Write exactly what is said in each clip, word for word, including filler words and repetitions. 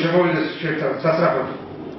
შემოვიდეს შეერთებულ სასწრაფოდ.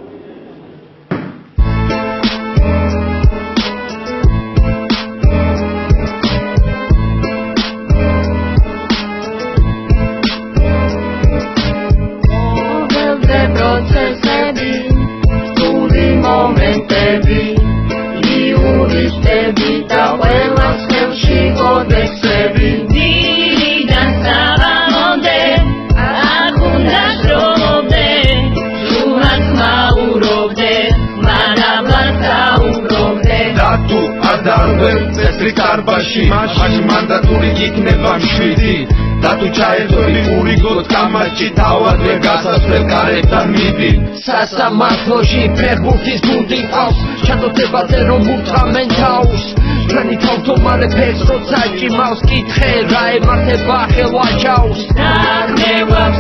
Წესრიგარბაში მაშინ მანდატური იქნება მშვიდი და თუ ჩაერთვები ურიგოთ კამაჩი თავადვე გასასვლელ გარეთთან მიდი სასამართლოში ფეხბურთის გუნდი ყავს ჩადოდებაზე რომ უთამენ თავს ჩვენი თავთომარე ფეხს როცა ჭიმავს კითხე რა ემართება ხელვაჩავს ნახევა